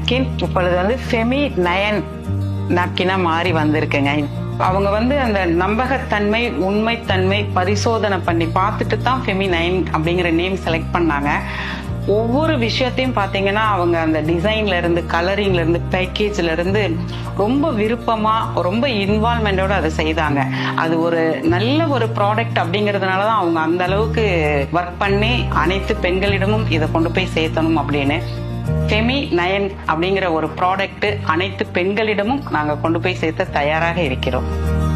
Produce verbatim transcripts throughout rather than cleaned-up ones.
Napkin இப்பொழுது வந்து Femi nine நாப்கினா மாறி வந்திருக்குங்க. அவங்க வந்து அந்த நம்பகத்தன்மை, உண்மைத்தன்மை பரிசோதனை பண்ணி பார்த்துட்டு தான் ஃபெமி நயன் அப்படிங்கிற நேம் செலக்ட் பண்ணாங்க. ஒவ்வொரு விஷயத்தையும் பார்த்தீங்கன்னா அவங்க அந்த டிசைன்ல இருந்து, கலரிங்ல இருந்து, பேக்கேஜ்ல இருந்து ரொம்ப விருப்பமா, ரொம்ப இன்வால்மெண்டோட அதை செய்தாங்க. அது ஒரு நல்ல ஒரு ப்ராடக்ட் அப்படிங்கிறதுனாலதான் அவங்க அந்த அளவுக்கு ஒர்க் பண்ணி அனைத்து பெண்களிடமும் இதை கொண்டு போய் சேர்த்தணும் அப்படின்னு ஃபெமி நயன் அப்படிங்கிற ஒரு ப்ராடக்ட் அனைத்து பெண்களிடமும் நாங்க கொண்டு போய் சேர்த்த தயாராக இருக்கிறோம்.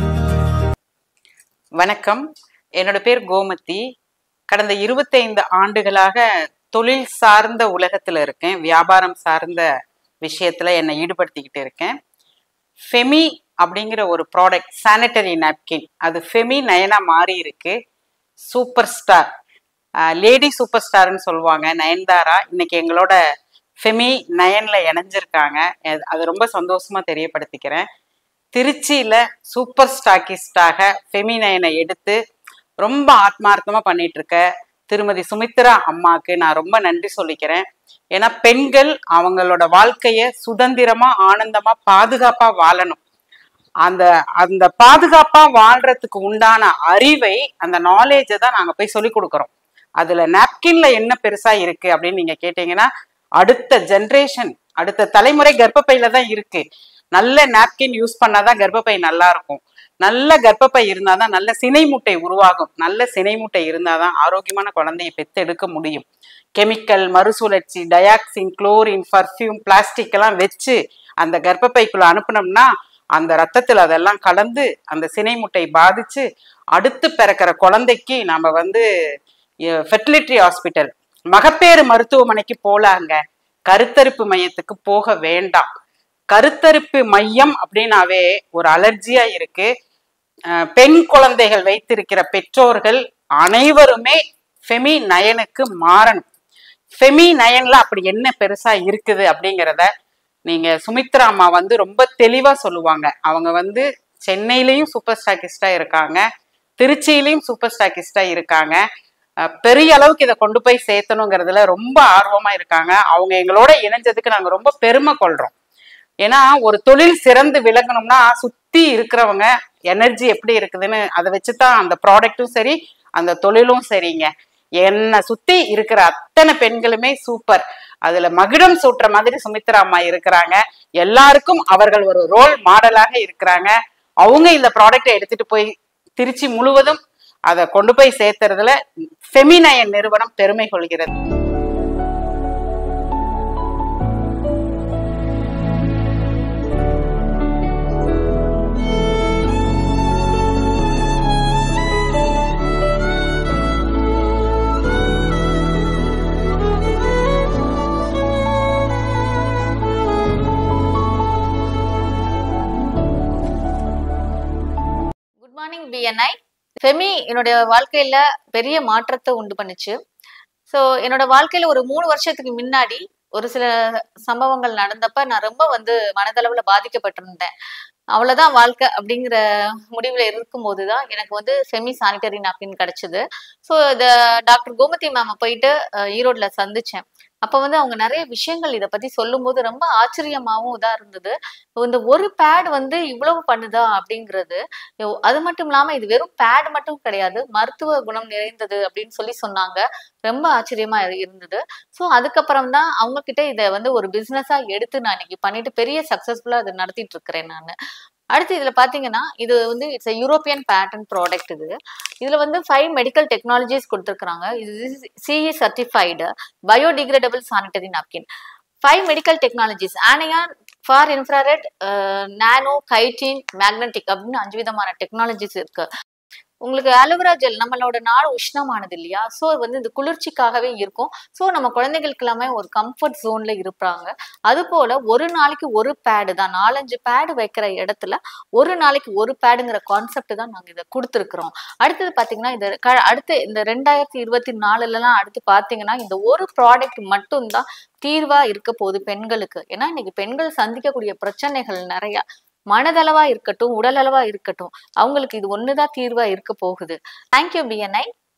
வணக்கம், என்னோட பேர் கோமதி. கடந்த இருபத்தைந்து ஆண்டுகளாக தொழில் சார்ந்த உலகத்துல இருக்கேன். வியாபாரம் சார்ந்த விஷயத்துல என்னை ஈடுபடுத்திக்கிட்டு இருக்கேன். ஃபெமி அப்படிங்கிற ஒரு ப்ராடக்ட், சானிட்டரி நாப்கின், அது ஃபெமி நயனா மாறி இருக்கு. சூப்பர் ஸ்டார், லேடி சூப்பர் ஸ்டார்ன்னு சொல்லுவாங்க நயன்தாரா, இன்னைக்கு எங்களோட ஃபெமி நயன்ல இணைஞ்சிருக்காங்க. அது ரொம்ப சந்தோஷமா தெரியப்படுத்திக்கிறேன். திருச்சியில சூப்பர் ஸ்டாக்கிஸ்டாக ஃபெமி நயனை எடுத்து ரொம்ப ஆத்மார்த்தமா பண்ணிட்டு இருக்க திருமதி சுமித்ரா அம்மாக்கு நான் ரொம்ப நன்றி சொல்லிக்கிறேன். ஏன்னா பெண்கள் அவங்களோட வாழ்க்கைய சுதந்திரமா, ஆனந்தமா, பாதுகாப்பா வாழணும். அந்த அந்த பாதுகாப்பா வாழ்றதுக்கு உண்டான அறிவை, அந்த நாலேஜை தான் நாங்க போய் சொல்லி கொடுக்குறோம். அதுல நாப்கின்ல என்ன பெருசா இருக்கு அப்படின்னு நீங்க கேட்டீங்கன்னா, அடுத்த ஜென்ரேஷன், அடுத்த தலைமுறை கர்ப்பப்பையில தான் இருக்கு. நல்ல நாப்கின் யூஸ் பண்ணாதான் கர்ப்பப்பை நல்லா இருக்கும். நல்ல கர்ப்பப்பை இருந்தாதான் நல்ல சினை முட்டை உருவாகும். நல்ல சினை முட்டை இருந்தாதான் ஆரோக்கியமான குழந்தையை பெத்து எடுக்க முடியும். கெமிக்கல், மறுசுழற்சி, டயாக்சின், குளோரின், பர்ஃப்யூம், பிளாஸ்டிக் எல்லாம் வச்சு அந்த கர்ப்பப்பைக்குள்ள அனுப்புனோம்னா அந்த ரத்தத்துல அதெல்லாம் கலந்து அந்த சினை முட்டை பாதிச்சு அடுத்து பிறக்கிற குழந்தைக்கு நாம வந்து ஃபெர்டிலிட்டி ஹாஸ்பிட்டல், மகப்பேறு மருத்துவமனைக்கு போலாங்க. கருத்தரிப்பு மையத்துக்கு போக வேண்டாம். கருத்தரிப்பு மையம் அப்படின்னாவே ஒரு அலர்ஜியா இருக்கு. பெண் குழந்தைகள் வைத்திருக்கிற பெற்றோர்கள் அனைவருமே ஃபெமி நயனுக்கு மாறணும். ஃபெமி நயன்ல அப்படி என்ன பெருசா இருக்குது அப்படிங்கிறத நீங்க சுமித்ரா அம்மா வந்து ரொம்ப தெளிவா சொல்லுவாங்க. அவங்க வந்து சென்னையிலையும் சூப்பர் ஸ்டாக்கிஸ்டா இருக்காங்க, திருச்சியிலையும் சூப்பர் ஸ்டாக்கிஸ்டா இருக்காங்க. பெரிய அளவுக்கு இதை கொண்டு போய் சேர்த்தணுங்கிறதுல ரொம்ப ஆர்வமா இருக்காங்க. அவங்க எங்களோட இணைஞ்சதுக்கு நாங்க ரொம்ப பெருமை கொள்றோம். ஏன்னா ஒரு தொழில் சிறந்து விளங்கணும்னா சுத்தி இருக்கிறவங்க எனர்ஜி எப்படி இருக்குதுன்னு அதை வச்சுதான் அந்த ப்ராடக்டும் சரி, அந்த தொழிலும் சரிங்க. என்னை சுத்தி இருக்கிற அத்தனை பெண்களுமே சூப்பர். அதுல மகுடம் சூட்டுற மாதிரி சுமித்ரா அம்மா இருக்கிறாங்க. எல்லாருக்கும் அவர்கள் ஒரு ரோல் மாடலாக இருக்கிறாங்க. அவங்க இந்த ப்ராடக்டை எடுத்துட்டு போய் திருச்சி முழுவதும் அதை கொண்டு போய் சேர்த்துறதுல ஃபெமி நயன் நிறுவனம் பெருமை கொள்கிறது. Good morning BNI. ஃபெமி என்னோட வாழ்க்கையில பெரிய மாற்றத்தை உண்டு பண்ணுச்சு. ஸோ என்னோட வாழ்க்கையில ஒரு மூணு வருஷத்துக்கு முன்னாடி ஒரு சில சம்பவங்கள் நடந்தப்ப நான் ரொம்ப வந்து மனதளவுல பாதிக்கப்பட்டிருந்தேன். அவ்வளவுதான் வாழ்க்கை அப்படிங்கிற முடிவுல இருக்கும் போதுதான் எனக்கு வந்து செமி சானிட்டரி நாப்கின் கிடைச்சது. ஸோ இத டாக்டர் கோமதி மேம போயிட்டு ஈரோட்ல சந்திச்சேன். அப்ப வந்து அவங்க நிறைய விஷயங்கள் இதை பத்தி சொல்லும் போது ரொம்ப ஆச்சரியமாவும் இதா இருந்தது. இந்த ஒரு பேட் வந்து இவ்வளவு பண்ணுதா அப்படிங்கிறது. அது மட்டும் இல்லாம இது வெறும் பேட் மட்டும் கிடையாது, மருத்துவ குணம் நிறைந்தது அப்படின்னு சொல்லி சொன்னாங்க. ரொம்ப ஆச்சரியமா இருந்தது. ஸோ அதுக்கப்புறம் தான் அவங்க கிட்ட இதை வந்து ஒரு பிசினஸா எடுத்து நான் இன்னைக்கு பண்ணிட்டு பெரிய சக்சஸ்ஃபுல்லா அதை நடத்திட்டு இருக்கிறேன் நான். அடுத்து இதுல பாத்தீங்கன்னா இது வந்து இட்ஸ் யூரோப்பியன் பேட்டன் ப்ராடக்ட். இது இதுல வந்து ஃபைவ் மெடிக்கல் டெக்னாலஜிஸ் கொடுத்துருக்காங்க. இது CE certified biodegradable sanitary napkin. Five medical technologies, anion, far infrared, nano, chitin, magnetic அப்படின்னு அஞ்சு விதமான டெக்னாலஜிஸ் இருக்கு. உங்களுக்கு ஆலோவேரா ஜெல், நம்மளோட நாடு உஷ்ணமானது இல்லையா, ஸோ வந்து இந்த குளிர்ச்சிக்காகவே இருக்கும். ஸோ நம்ம குழந்தைகளுக்கு எல்லாமே ஒரு கம்ஃபர்ட் ஜோன்ல இருப்பாங்க. அது போல ஒரு நாளைக்கு ஒரு பேடு தான், நாலஞ்சு பேடு வைக்கிற இடத்துல ஒரு நாளைக்கு ஒரு பேடுங்கிற கான்செப்ட் தான் நாங்கள் இதை கொடுத்துருக்குறோம். அடுத்தது பார்த்தீங்கன்னா இந்த அடுத்து இந்த ரெண்டாயிரத்தி இருபத்தி நாலுலலாம் அடுத்து பார்த்தீங்கன்னா இந்த ஒரு ப்ராடக்ட் மட்டும்தான் தீர்வா இருக்க போகுது பெண்களுக்கு. ஏன்னா இன்னைக்கு பெண்கள் சந்திக்கக்கூடிய பிரச்சனைகள் நிறைய, மனதளவா இருக்கட்டும், உடலளவா இருக்கட்டும், அவங்களுக்கு இது ஒண்ணுதான் தீர்வா இருக்க போகுது. Thank you BNI.